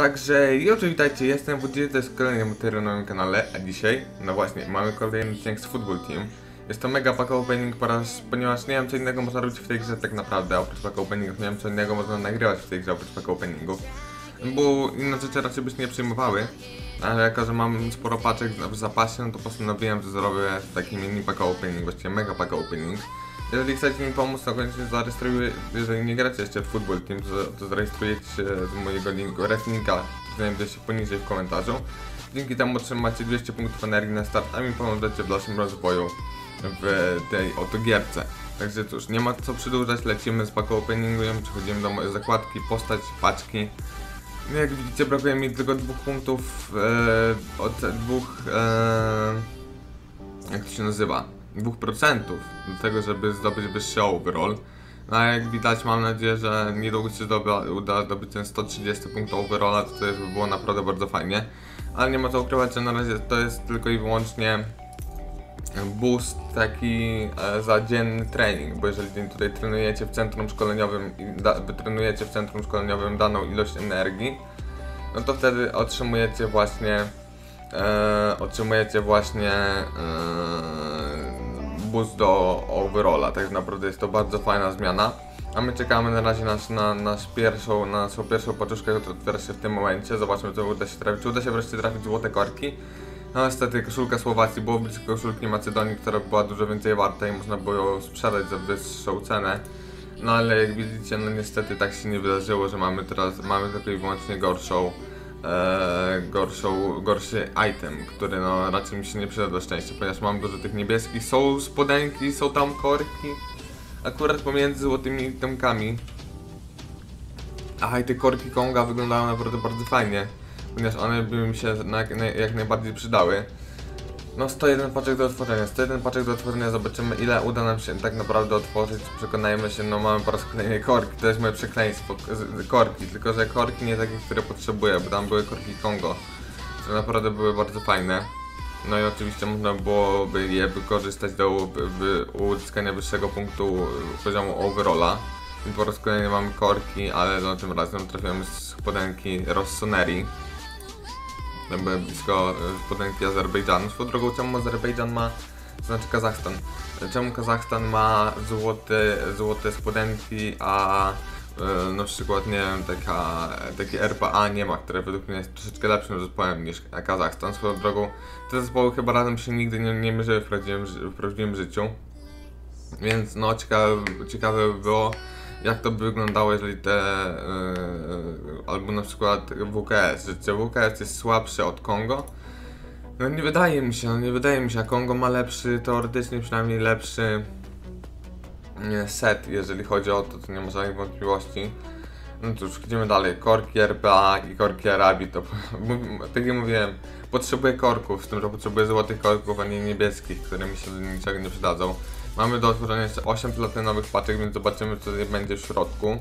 Także już witajcie, jestem Wódzi, to jest kolejny materiał na moim kanale, a dzisiaj, no właśnie, mamy kolejny odcinek z Football Team. Jest to mega pack opening, ponieważ nie wiem co innego można robić w tej grze tak naprawdę, oprócz pack openingów, nie wiem co innego można nagrywać w tej grze oprócz pack openingów. Bo inne rzeczy raczej byś nie przyjmowały, ale jako że mam sporo paczek w zapasie, no to postanowiłem, że zrobię taki mini pack opening, właściwie mega pack opening. Jeżeli chcecie mi pomóc, to koniecznie zarejestrujcie, jeżeli nie gracie jeszcze w Football Team, to zarejestrujecie się z mojego linku, linka znajduje się poniżej w komentarzu. Dzięki temu otrzymacie 200 punktów energii na start, a mi pomożecie w dalszym rozwoju w tej oto gierce. Także cóż, nie ma co przedłużać, lecimy z pack openingiem, przechodzimy do mojej zakładki, postać, paczki. Jak widzicie, brakuje mi tylko 2 punktów od jak to się nazywa? 2% do tego, żeby zdobyć wyższy overall. No a jak widać, mam nadzieję, że niedługo się uda zdobyć ten 130 punktów overalla, to by było naprawdę bardzo fajnie. Ale nie ma co ukrywać, że na razie to jest tylko i wyłącznie boost taki za dzienny trening, bo jeżeli tutaj trenujecie w centrum szkoleniowym i wytrenujecie w centrum szkoleniowym daną ilość energii, no to wtedy otrzymujecie właśnie boost do overalla, tak naprawdę jest to bardzo fajna zmiana. A my czekamy na razie na naszą pierwszą paczuszkę, która otwiera się w tym momencie. Zobaczmy, co uda się trafić. Czy uda się wreszcie trafić złote korki? No niestety koszulka Słowacji było blisko koszulki Macedonii, która była dużo więcej warta i można było ją sprzedać za wyższą cenę. No ale jak widzicie, no niestety tak się nie wydarzyło, że mamy tylko i wyłącznie gorszy item, który no raczej mi się nie przyda do szczęścia, ponieważ mam dużo tych niebieskich, są spodenki, są tam korki, akurat pomiędzy złotymi itemkami. Aha, i te korki Konga wyglądają naprawdę bardzo fajnie, ponieważ one by mi się jak najbardziej przydały. No 101 paczek do otworzenia, zobaczymy ile uda nam się tak naprawdę otworzyć, przekonajmy się, no mamy po raz kolejny korki, to jest moje przekleństwo, korki, tylko że korki nie takie, które potrzebuję, bo tam były korki Kongo, które naprawdę były bardzo fajne. No i oczywiście można byłoby je wykorzystać do uzyskania wyższego punktu poziomu overalla. I po raz kolejny mamy korki, ale no tym razem trafiamy z spodenki Rossoneri. Były blisko spodenki Azerbejdżanu. Swoją drogą, czemu Azerbejdżan ma, znaczy Kazachstan, czemu Kazachstan ma złote spodenki, a na przykład, nie wiem, takie RPA nie ma, które według mnie jest troszeczkę lepszym zespołem niż Kazachstan. Swoją drogą, te zespoły chyba razem się nigdy nie mierzyły w prawdziwym życiu. Więc no ciekawe by było, jak to by wyglądało, jeżeli albo na przykład WKS, że czy WKS jest słabszy od Kongo? No nie wydaje mi się, a Kongo ma lepszy, teoretycznie przynajmniej lepszy set, jeżeli chodzi o to, to nie ma żadnych wątpliwości. No cóż, idziemy dalej, korki RPA i korki Arabii, to tak jak mówiłem, potrzebuję korków, z tym, że potrzebuję złotych korków, a nie niebieskich, które mi się do niczego nie przydadzą. Mamy do otworzenia jeszcze 8 platynowych paczek, więc zobaczymy, co będzie w środku.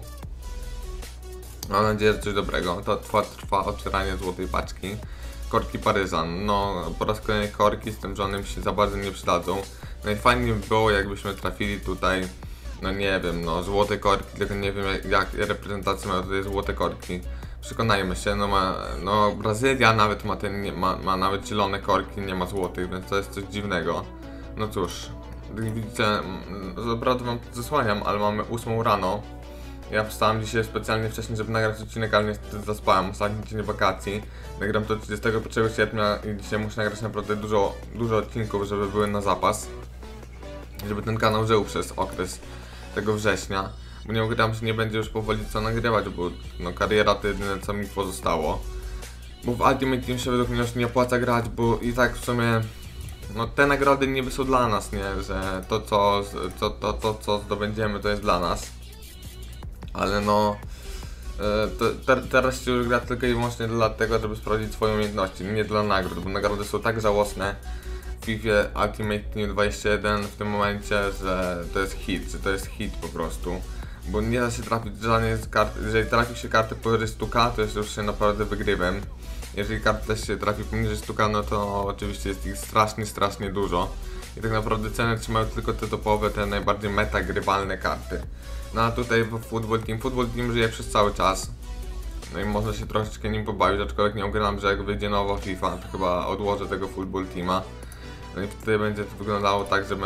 Mam nadzieję, że coś dobrego. To trwa otwieranie złotej paczki. Korki Paryżan. No, po raz kolejny korki, z tym, że one mi się za bardzo nie przydadzą. Najfajniej by było, jakbyśmy trafili tutaj, no nie wiem, no złote korki, tylko nie wiem jak reprezentacja ma tutaj złote korki. Przekonajmy się, no Brazylia nawet ma nawet zielone korki, nie ma złotych, więc to jest coś dziwnego. No cóż. Jak widzicie, naprawdę wam to zasłaniam, ale mamy 8 rano. Ja wstałem dzisiaj specjalnie wcześniej, żeby nagrać odcinek, ale niestety zaspałem. Ostatni dzień wakacji. Nagram to 31 sierpnia i dzisiaj muszę nagrać naprawdę dużo odcinków, żeby były na zapas. Żeby ten kanał żył przez okres tego września. Bo nie ukrywam, że nie będzie już powoli co nagrywać, bo no, kariera to jedyne co mi pozostało. Bo w Ultimate Team się według mnie już nie opłaca grać, bo i tak w sumie no te nagrody niby są dla nas, nie? Że to co zdobędziemy, to jest dla nas. Ale no teraz się już gra tylko i wyłącznie dlatego, żeby sprawdzić swoje umiejętności, nie dla nagród, bo nagrody są tak żałosne w FIFA Ultimate Team 21 w tym momencie, że to jest hit po prostu. Bo nie da się trafić żadnej z kart, jeżeli trafi się kartę powyżej 100k, to jest już się naprawdę wygrywem. Jeżeli karta też się trafi poniżej 100k, no to oczywiście jest ich strasznie dużo. I tak naprawdę ceny trzymają tylko te topowe, te najbardziej meta grywalne karty. No a tutaj w Football Team żyje przez cały czas. No i można się troszeczkę nim pobawić, aczkolwiek nie ukrywam, że jak wyjdzie nowa FIFA, to chyba odłożę tego Football Teama. No i wtedy będzie to wyglądało tak, że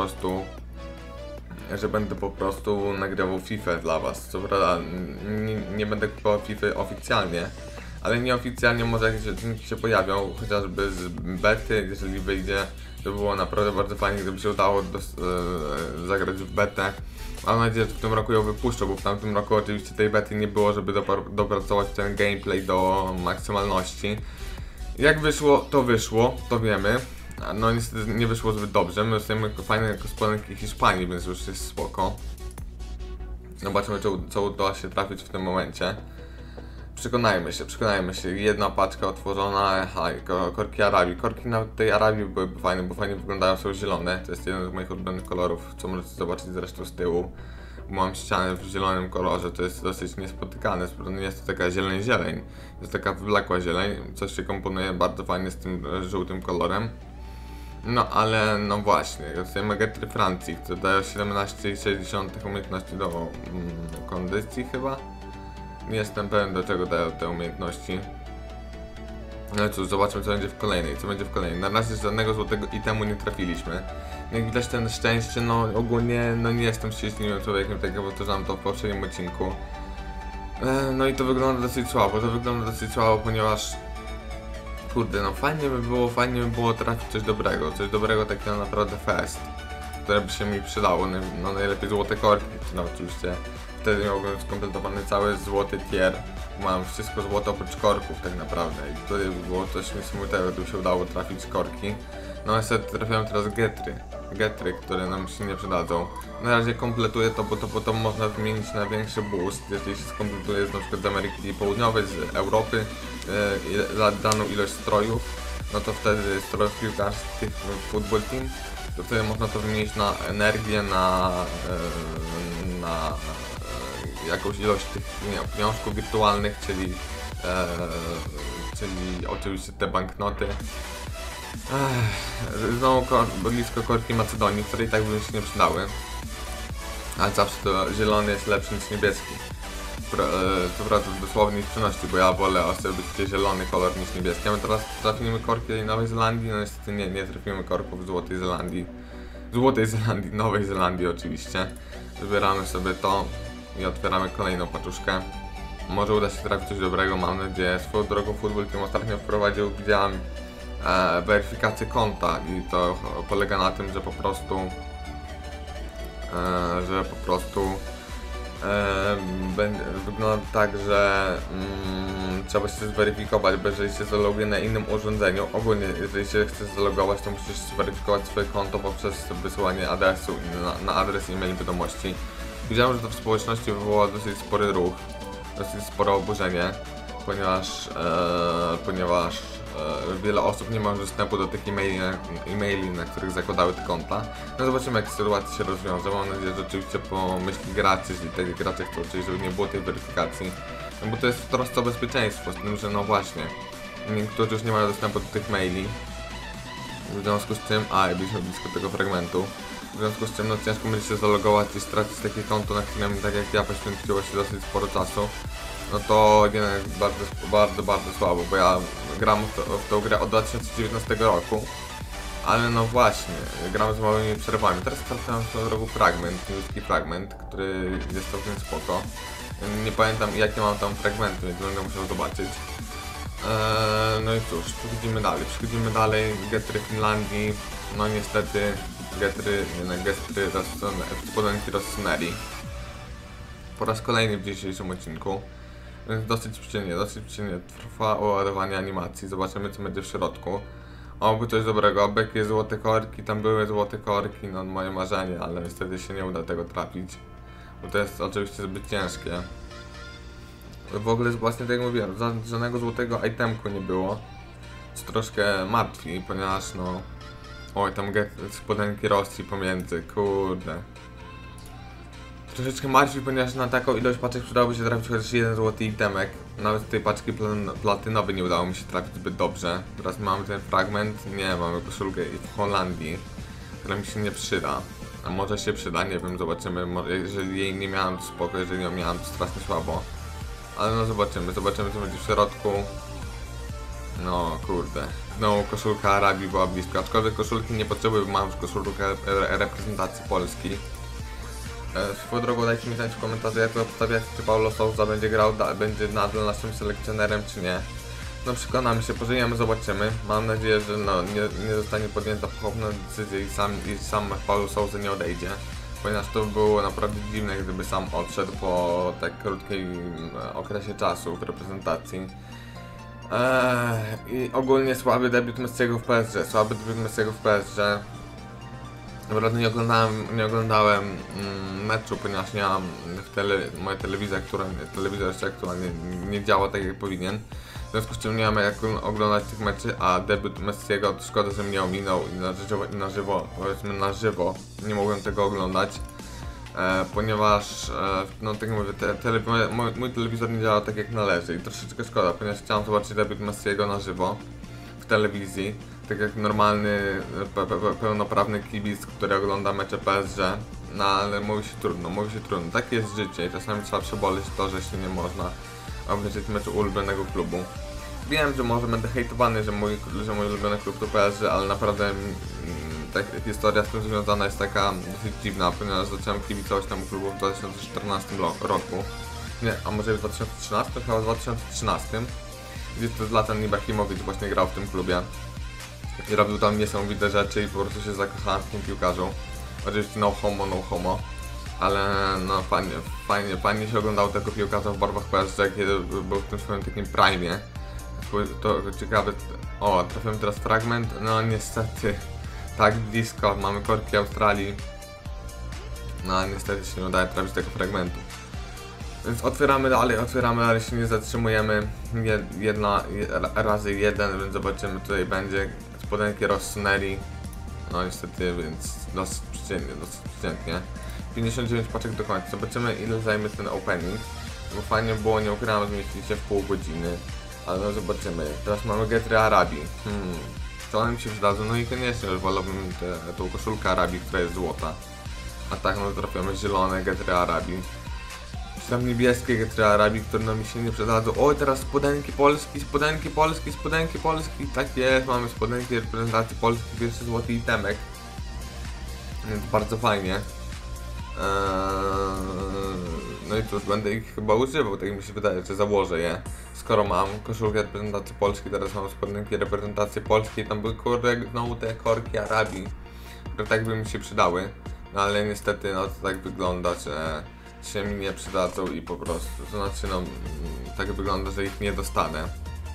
będę po prostu nagrywał FIFA dla was. Co prawda nie będę kupował FIFA oficjalnie, ale nieoficjalnie może jakieś odcinki się pojawią, chociażby z bety, jeżeli wyjdzie. To było naprawdę bardzo fajnie, gdyby się udało zagrać w betę. Mam nadzieję, że w tym roku ją wypuszczę, bo w tamtym roku oczywiście tej bety nie było, żeby dopracować ten gameplay do maksymalności. Jak wyszło, to wiemy. No niestety nie wyszło zbyt dobrze. My dostajemy fajne gospodarki Hiszpanii, więc już jest spoko. Zobaczymy, co uda się trafić w tym momencie. Przekonajmy się. Jedna paczka otworzona, korki Arabii. Korki na tej Arabii byłyby fajne, bo fajnie wyglądają, są zielone. To jest jeden z moich ulubionych kolorów, co możecie zobaczyć zresztą z tyłu. Mam ścianę w zielonym kolorze, to jest dosyć niespotykane. Nie jest to taka zieleń. Jest taka wyblakła zieleń, coś się komponuje bardzo fajnie z tym żółtym kolorem. No ale no właśnie, dostajemy getry Francji, które dają 17,6 umiejętności do kondycji chyba. Nie jestem pewien, do czego dają te umiejętności. No cóż, zobaczmy, co będzie w kolejnej. Na razie żadnego złotego itemu nie trafiliśmy. Jak widać, ten szczęście, no ogólnie no nie jestem szczęśliwym człowiekiem, tak jak powtarzałem to w poprzednim odcinku. No i to wygląda dosyć słabo, ponieważ kurde, no fajnie by było trafić coś dobrego takiego naprawdę fest, które by się mi przydało, no najlepiej złote korki, no oczywiście. Wtedy miałbym skompletowany cały złoty tier. Mam wszystko złote oprócz korków tak naprawdę i to by było coś niesamowitego, gdyby się udało trafić korki. No niestety trafiają teraz getry, które nam się nie przydadzą. Na razie kompletuję to, bo to potem można wymienić na większy boost, jeżeli się skompletuje na przykład z Ameryki Południowej, z Europy, daną ilość strojów, no to wtedy strojów piłkarskich w Football Team, to wtedy można to wymienić na energię, na jakąś ilość tych pieniążków wirtualnych, czyli oczywiście te banknoty. Znowu blisko korki Macedonii, które i tak by się nie przydały. Ale zawsze to zielony jest lepszy niż niebieski. To prawda dosłownie w przenośni, bo ja wolę osobiście zielony kolor niż niebieski. A my teraz trafimy korki Nowej Zelandii, no niestety nie trafimy korków Złotej Zelandii, Nowej Zelandii oczywiście. Wybieramy sobie to i otwieramy kolejną paczuszkę. Może uda się trafić coś dobrego, mam nadzieję. Swoją drogą Football Team ostatnio wprowadził, widziałem, weryfikację konta i to polega na tym, że po prostu wygląda tak, że trzeba się zweryfikować, bo jeżeli się zaloguje na innym urządzeniu, ogólnie jeżeli się chcesz zalogować, to musisz zweryfikować swoje konto poprzez wysyłanie adresu na adres e-mail wiadomości. Widziałem, że to w społeczności wywołało dosyć spory ruch, dosyć spore oburzenie, ponieważ wiele osób nie ma dostępu do tych e-maili, na których zakładały te konta. No zobaczymy, jak sytuacja się rozwiąże. Mam nadzieję, że oczywiście po myśli graczy, jeżeli te gracze chcą oczywiście, żeby nie było tej weryfikacji. No bo to jest w trosce o bezpieczeństwo, z tym, że no właśnie, niektórzy już nie mają dostępu do tych maili. W związku z czym, byliśmy blisko tego fragmentu. W związku z czym no ciężko będzie się zalogować i stracić takie konto, na którym tak jak ja poświęciło się dosyć sporo czasu. No to jednak bardzo słabo, bo ja gram w tą grę od 2019 roku. Ale no właśnie, gram z małymi przerwami. Teraz sprawdzam swoją drogą niemiecki fragment, który jest całkiem spoko. Nie pamiętam jakie mam tam fragmenty, więc będę musiał zobaczyć. No i cóż, przechodzimy dalej. Getry Finlandii, no niestety getry Rossoneri. Po raz kolejny w dzisiejszym odcinku. Więc dosyć przyjemnie trwa ładowanie animacji. Zobaczymy, co będzie w środku. Oby coś dobrego, oby jakieś złote korki, tam były złote korki, no moje marzenie, ale niestety się nie uda tego trafić. Bo to jest oczywiście zbyt ciężkie. W ogóle właśnie tak jak mówiłem, żadnego złotego itemku nie było. Co troszkę martwi, ponieważ no... Oj, tam spodenki Rosji pomiędzy, kurde. Troszeczkę martwi, ponieważ na taką ilość paczek przydałoby się trafić chociaż jeden złoty itemek. Nawet z tej paczki platynowej nie udało mi się trafić zbyt dobrze. Teraz mamy ten fragment, mamy koszulkę w Holandii, która mi się nie przyda. A może się przyda, nie wiem, zobaczymy. Jeżeli jej nie miałem, to spoko, jeżeli ją miałem, to strasznie słabo. Ale no zobaczymy co będzie w środku. No kurde, znowu koszulka Arabii była blisko, aczkolwiek koszulki nie potrzebuję, bo mam już koszulkę reprezentacji Polski. Swoją drogą dajcie mi znać w komentarzu, jak to obstawiacie, czy Paulo Sousa będzie grał, będzie nadal naszym selekcjonerem, czy nie. No przekonamy się, pożyjemy, zobaczymy. Mam nadzieję, że no, nie zostanie podjęta pochopna decyzja i sam Paulo Sousa nie odejdzie. Ponieważ to by było naprawdę dziwne, gdyby sam odszedł po tak krótkim okresie czasu w reprezentacji. I ogólnie słaby debiut Messiego w PSG, Naprawdę nie oglądałem meczu, ponieważ nie mam moja telewizor jeszcze aktualnie nie działa tak jak powinien. W związku z czym nie mam jak oglądać tych meczy, a debiut Messiego to szkoda, że mnie ominął i na żywo nie mogłem tego oglądać. Ponieważ, no tak jak mówię, mój telewizor nie działa tak jak należy i troszeczkę szkoda, ponieważ chciałem zobaczyć debiut Messiego na żywo w telewizji, tak jak normalny, pełnoprawny kibic, który ogląda mecze PSG, no ale mówi się trudno, tak jest życie i czasami trzeba przeboleć to, że się nie można obejrzeć meczu ulubionego klubu. Wiem, że może będę hejtowany, że mój ulubiony klub to PSG, ale naprawdę historia z tym związana jest taka dosyć dziwna, ponieważ zacząłem kibicować temu klubu w 2014 roku. Nie, a może w 2013? Chyba w 2013. Gdzie to Zlatan Ibrahimowicz właśnie grał w tym klubie. I robił tam niesamowite rzeczy i po prostu się zakochałem w tym piłkarzu. Oczywiście no homo. Ale no fajnie się oglądało tego piłkarza w barwach PSG, kiedy był w tym swoim takim prime. To ciekawe. O, trafiłem teraz fragment, no niestety. Tak blisko, mamy korki Australii. No niestety się nie udaje trafić tego fragmentu. Więc otwieramy dalej, się nie zatrzymujemy. Razy jeden, więc zobaczymy, tutaj będzie spodenki Rossoneri. No niestety, więc dosyć przeciętnie. 59 paczek do końca, zobaczymy ile zajmie ten opening. Bo fajnie było, nie ukrywam, zmieścić się w pół godziny. Ale no zobaczymy. Teraz mamy Getry Arabii. To one mi się przydadzą, no i koniecznie już wolałbym tą koszulkę Arabii, która jest złota. A tak no trafiamy zielone Getry Arabii. Czy tam niebieskie Getry Arabii, które no mi się nie przydadzą. Oj, teraz spodenki Polski. Tak jest, mamy spodenki reprezentacji Polski, pierwszy złoty itemek. Więc bardzo fajnie. No i cóż, będę ich chyba używał, tak mi się wydaje, że założę je. Skoro mam koszulkę reprezentacji Polski, teraz mam spodenki reprezentacji Polskiej, tam były kurde znowu te korki Arabii, które tak by mi się przydały. No ale niestety no to tak wygląda, że się mi nie przydadzą i po prostu, to znaczy no tak wygląda, że ich nie dostanę.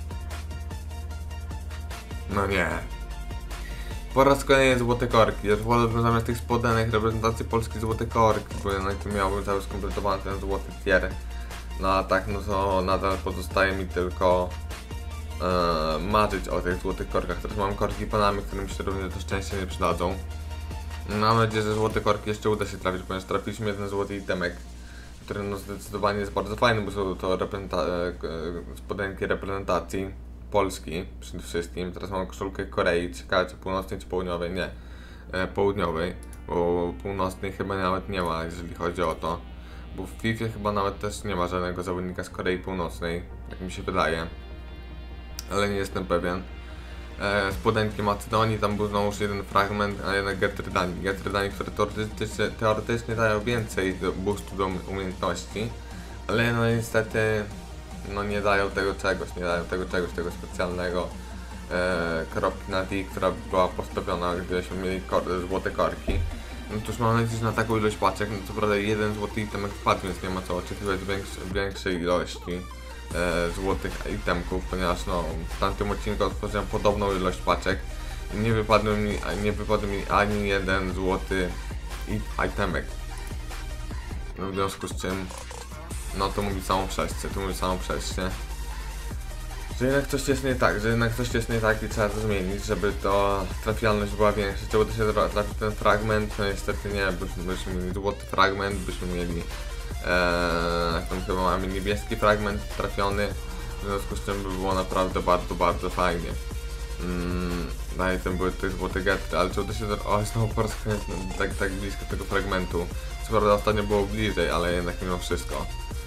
No nie. Po raz kolejny złote korki, już wolałbym zamiast tych spodenek reprezentacji Polski złote korki, bo jednak to miałbym cały skompletowany ten złoty tier. No a tak no to nadal pozostaje mi tylko marzyć o tych złotych korkach. Teraz mam korki Panamy, które mi się również do szczęścia nie przydadzą. Mam nadzieję, że złote korki jeszcze uda się trafić, ponieważ trafiliśmy jeden złoty itemek, który no zdecydowanie jest bardzo fajny, bo są to spodenki reprezentacji Polski przede wszystkim. Teraz mam koszulkę Korei, ciekawe czy północnej czy południowej, nie, południowej, bo północnej chyba nawet nie ma, jeżeli chodzi o to. Bo w FIFA chyba nawet też nie ma żadnego zawodnika z Korei Północnej, jak mi się wydaje, ale nie jestem pewien. Spodenki Macedonii, tam był znowuż jeden fragment, a jednak Getry Danii, które teoretycznie dają więcej boostu do umiejętności, ale no niestety no nie dają tego czegoś, tego specjalnego kropki na T, która była postawiona, gdybyśmy mieli złote korki. No cóż, mam nadzieję, że na taką ilość paczek, no co prawda jeden złoty itemek wpadł, więc nie ma co oczekiwać większej ilości złotych itemków, ponieważ no w tamtym odcinku otworzyłem podobną ilość paczek i nie wypadł mi ani jeden złoty itemek. No, w związku z czym no to mówi samą przejście, że jednak coś jest nie tak, i trzeba to zmienić, żeby to trafialność była większa, żeby to się trafił ten fragment, no niestety nie, byśmy mieli złoty fragment, byśmy mieli tam chyba mamy niebieski fragment trafiony, w związku z czym by było naprawdę bardzo fajnie. No i tam były te złote getry, ale czy uda się znowu po raz kolejny tak blisko tego fragmentu. Co prawda ostatnio było bliżej, ale jednak mimo wszystko.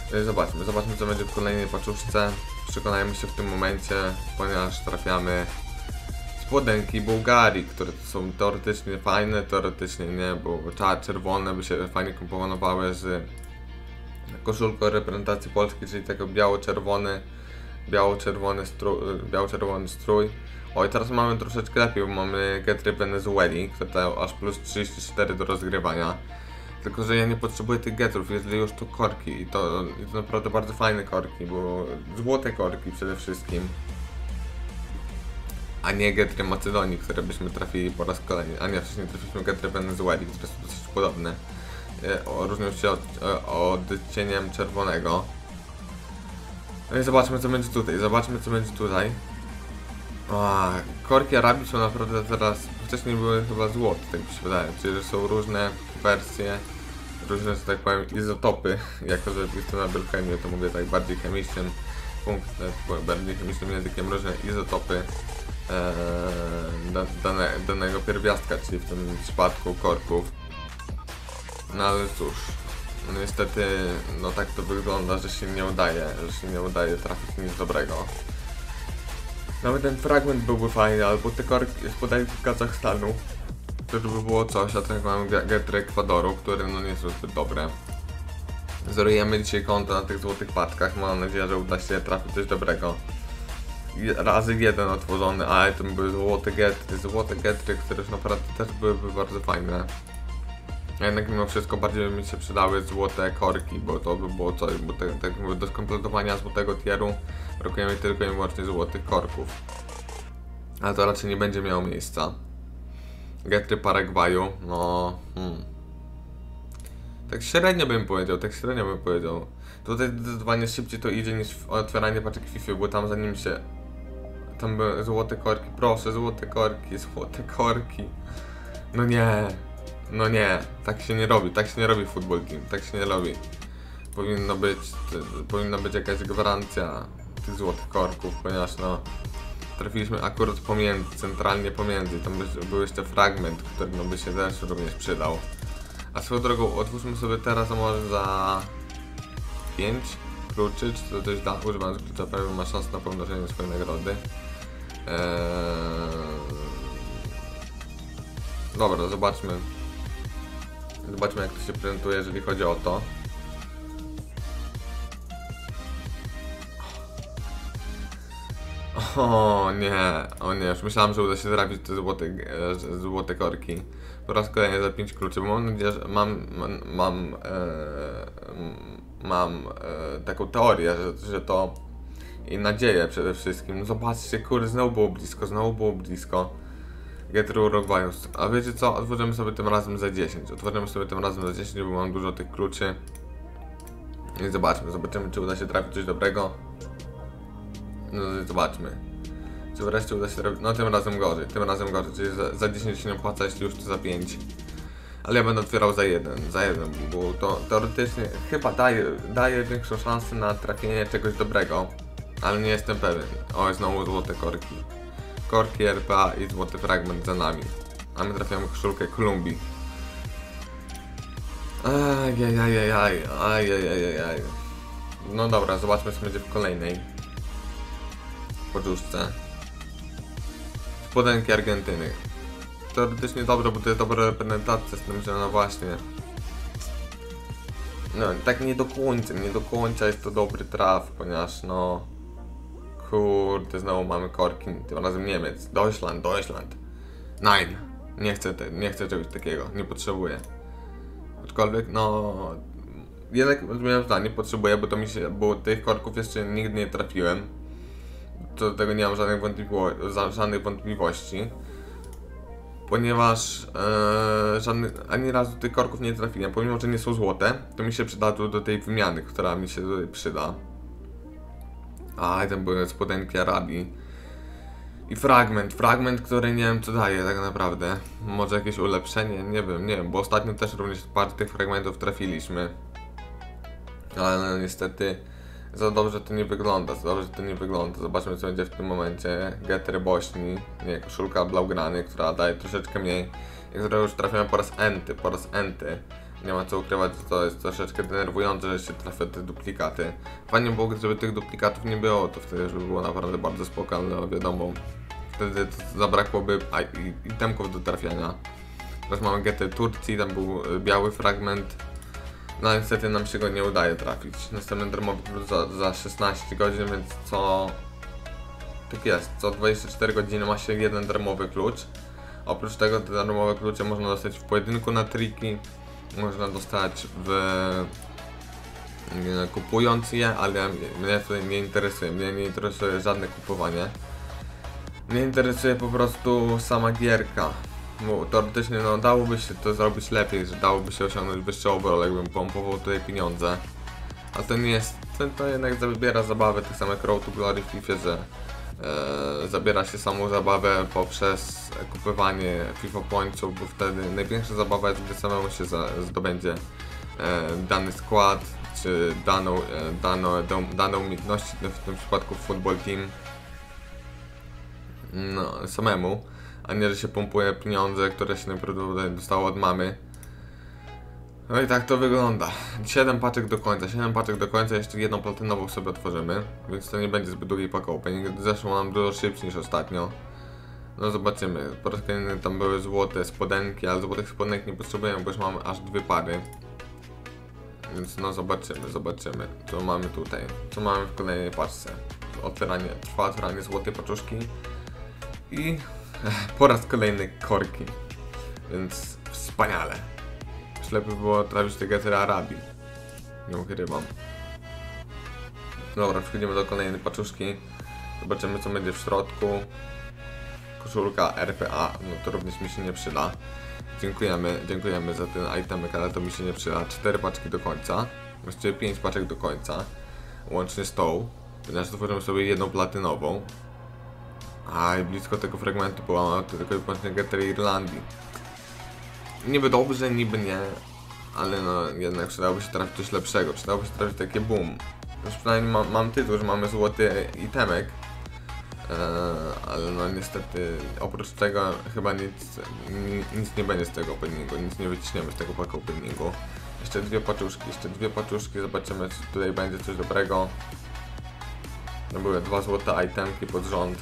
Zobaczmy co będzie w kolejnej paczuszce. Przekonajmy się w tym momencie, ponieważ trafiamy spodenki Bułgarii, które są teoretycznie fajne, teoretycznie nie, bo czerwone by się fajnie komponowały z koszulką reprezentacji Polski, czyli tego biało-czerwony strój. Oj, teraz mamy troszeczkę lepiej, bo mamy Getry Wenezueli, które dają aż plus 34 do rozgrywania. Tylko że ja nie potrzebuję tych getrów, jeżeli już to korki i to naprawdę bardzo fajne korki, bo złote korki przede wszystkim. A nie getry Macedonii, które byśmy trafili po raz kolejny. A nie, wcześniej trafiliśmy getry Wenezueli, które są dosyć podobne. Różnią się odcieniem czerwonego. No i zobaczmy co będzie tutaj. Korki Arabii są naprawdę teraz, wcześniej były chyba złote, tak mi się wydaje, czyli są różne wersje, różne, że tak powiem, izotopy, jako że jestem na biochemii, to mówię tak bardziej chemicznym bardziej chemicznym językiem, różne izotopy danego pierwiastka, czyli w tym przypadku korków. No ale cóż, no niestety, no tak to wygląda, że się nie udaje trafić nic dobrego. Nawet ten fragment byłby fajny, albo te korki z podańki Kazachstanu. To by było coś, a tak mamy getry Ekwadoru, które no nie są zbyt dobre. Zerujemy dzisiaj konto na tych złotych paczkach, mam nadzieję, że uda się trafić coś dobrego. Razy jeden otworzony, ale to były złote getry, które już naprawdę też byłyby bardzo fajne. A jednak mimo wszystko bardziej by mi się przydały złote korki, bo to by było coś, bo tak mówię, do skompletowania złotego tieru brakuje mi tylko i wyłącznie złotych korków. Ale to raczej nie będzie miało miejsca. Getry Paragwaju, no... Tak średnio bym powiedział. Tutaj zdecydowanie szybciej to idzie niż otwieranie paczek FIFA, bo tam zanim się... Tam były złote korki, proszę, złote korki. No nie, tak się nie robi w Football Team, tak się nie robi. Powinna być jakaś gwarancja tych złotych korków, ponieważ no trafiliśmy akurat centralnie pomiędzy, tam był jeszcze fragment, który no by się też również przydał. A swoją drogą otwórzmy sobie teraz, a może za 5 kluczy, czy to coś da, używając klucza prawie ma szansę na pomnożenie swojej nagrody. Dobra, zobaczmy jak to się prezentuje, jeżeli chodzi o to. O nie, już myślałem, że uda się trafić te złote korki. Po raz kolejny za 5 kluczy, bo mam nadzieję, że mam taką teorię, że to i nadzieję przede wszystkim. No zobaczcie, kurde, znowu było blisko. Getry Urugwaju. A wiecie co? Otworzymy sobie tym razem za 10. Bo mam dużo tych kluczy. I zobaczymy czy uda się trafić coś dobrego. No zobaczmy. Czy wreszcie uda się trafić. No tym razem gorzej, czyli za 10 się nie opłaca, jeśli już to za 5. Ale ja będę otwierał za jeden, bo to teoretycznie chyba daje większą szansę na trafienie czegoś dobrego. Ale nie jestem pewien. O, znowu złote korki. Korki RPA i złoty fragment za nami. A my trafiamy koszulkę Kolumbii. Ajajajajaj. No dobra, zobaczmy co będzie w kolejnej paczuszce. Spodenki Argentyny. Teoretycznie dobrze, bo to jest dobra reprezentacja, z tym, że no właśnie. No tak nie do końca jest to dobry traf, ponieważ no... Kurde, znowu mamy korki, tym razem Niemiec, Deutschland. Nein, nie chcę czegoś takiego, nie potrzebuję. Aczkolwiek, no... Jednak zmieniam zdanie, potrzebuję, bo tych korków jeszcze nigdy nie trafiłem. Co do tego nie mam żadnych wątpliwości. Ponieważ ani razu tych korków nie trafiłem, pomimo że nie są złote, to mi się przyda do tej wymiany, która mi się tutaj przyda. A ten były spodenki Arabii. I fragment, który nie wiem co daje tak naprawdę. Może jakieś ulepszenie, nie wiem, bo ostatnio też również parę tych fragmentów trafiliśmy. Ale no, niestety za dobrze to nie wygląda, Zobaczmy co będzie w tym momencie. Getry Bośni, nie, koszulka Blaugrany, która daje troszeczkę mniej. I która już trafiamy po raz enty. Nie ma co ukrywać, że to jest troszeczkę denerwujące, że się trafia te duplikaty. Fajnie było, żeby tych duplikatów nie było, to wtedy żeby było naprawdę bardzo spoko, ale wiadomo, wtedy zabrakłoby itemków do trafiania. Teraz mamy GT Turcji, tam był biały fragment. No niestety nam się go nie udaje trafić. Następny darmowy klucz za 16 godzin, więc tak jest, co 24 godziny ma się jeden darmowy klucz. Oprócz tego te darmowe klucze można dostać w pojedynku na triki. Można dostać kupując je, ale mnie tutaj nie interesuje. Mnie nie interesuje żadne kupowanie. Mnie interesuje po prostu sama gierka. Bo teoretycznie no, dałoby się to zrobić lepiej, że dałoby się osiągnąć wyższy overall, jakbym pompował tutaj pieniądze. A to nie jest, to jednak zabiera zabawę, tak samo jak Road to Glory w FIFA, że zabiera się samą zabawę poprzez kupowanie FIFA Pointsów, bo wtedy największa zabawa jest, gdy samemu się zdobędzie dany skład, czy daną umiejętności, w tym przypadku Football Team, no, samemu, a nie, że się pompuje pieniądze, które się najprawdopodobniej dostało od mamy. No i tak to wygląda. 7 paczek do końca, jeszcze jedną platynową sobie otworzymy, więc to nie będzie zbyt długi pack opening. Zeszło nam dużo szybciej niż ostatnio. No zobaczymy, po raz kolejny tam były złote spodenki, ale złotych spodenek nie potrzebujemy, bo już mamy aż 2 pary. Więc no zobaczymy, co mamy tutaj, co mamy w kolejnej paczce. Trwa otwieranie złotej paczuszki i po raz kolejny korki, więc wspaniale. Lepiej było trafić te GT Arabii. Nie ukrywam. Dobra, przechodzimy do kolejnej paczuszki. Zobaczymy, co będzie w środku. Koszulka RPA, no to również mi się nie przyda. Dziękujemy za ten itemek, ale to mi się nie przyda. 4 paczki do końca. Właściwie 5 paczek do końca. Łącznie z tą. Ponieważ otworzymy sobie jedną platynową. A i blisko tego fragmentu była tylko i wyłącznie GT Irlandii. Niby dobrze, niby nie, ale no jednak przydałoby się trafić coś lepszego, przydałoby się trafić takie boom. Już przynajmniej mam tytuł, że mamy złoty itemek, ale no niestety oprócz tego chyba nic nie będzie z tego openingu, nic nie wyciśniemy z tego pack openingu. Jeszcze dwie paczuszki, zobaczymy, czy tutaj będzie coś dobrego. No były 2 złote itemki pod rząd.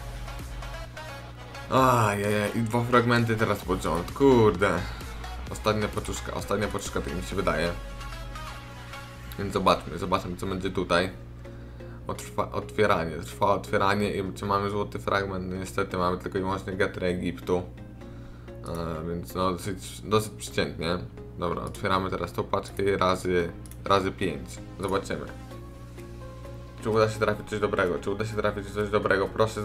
I 2 fragmenty teraz pod rząd, kurde. Ostatnia paczuszka, tak mi się wydaje. Więc zobaczmy, co będzie tutaj. Trwa otwieranie i czy mamy złoty fragment, no niestety mamy tylko i wyłącznie GT Egiptu. Więc no dosyć przeciętnie. Dobra, otwieramy teraz tą paczkę razy 5. Zobaczymy. Czy uda się trafić coś dobrego, Proszę,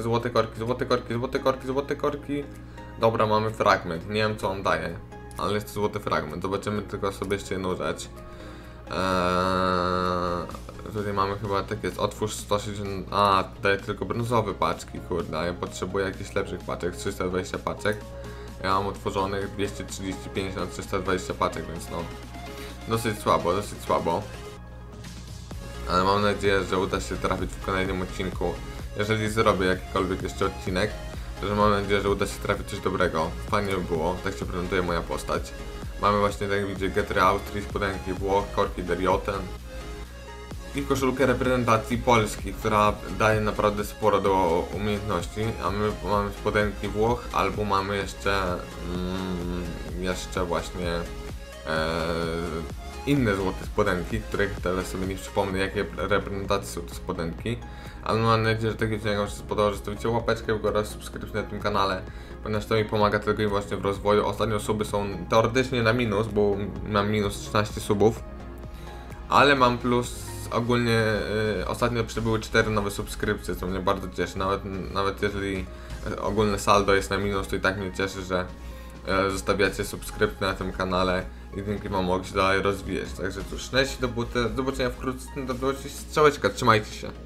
złote korki. Dobra, mamy fragment, nie wiem co on daje, ale jest to złoty fragment. Zobaczymy tylko sobie jeszcze jedną rzecz. Tutaj mamy chyba tak jest, otwórz 160, daje tylko brązowe paczki, kurde, ja potrzebuję jakichś lepszych paczek, 320 paczek. Ja mam otworzonych 235 na 320 paczek, więc no, dosyć słabo. Ale mam nadzieję, że uda się trafić w kolejnym odcinku. Jeżeli zrobię jakikolwiek jeszcze odcinek, to mam nadzieję, że uda się trafić coś dobrego. Fajnie by było, tak się prezentuje moja postać. Mamy właśnie, tak jak widzicie, GT Austrii, spodenki Włoch, korki Derioten i koszulkę reprezentacji Polski, która daje naprawdę sporo do umiejętności, a my mamy spodenki Włoch, albo mamy jeszcze właśnie inne złote spodenki, których teraz sobie nie przypomnę, jakie reprezentacje są te spodenki, ale mam nadzieję, że taki odcinek Wam się spodobał, że zostawicie łapeczkę w górę oraz subskrypcję na tym kanale, ponieważ to mi pomaga tylko i wyłącznie w rozwoju. Ostatnio suby są teoretycznie na minus, bo mam minus 13 subów, ale mam plus ogólnie. Ostatnio przybyły 4 nowe subskrypcje, co mnie bardzo cieszy, nawet jeżeli ogólne saldo jest na minus, to i tak mnie cieszy, że zostawiacie subskrypcję na tym kanale i dzięki Wam mogę się dalej rozwijać. Także cóż, do zobaczenia wkrótce, do strzałeczka, trzymajcie się.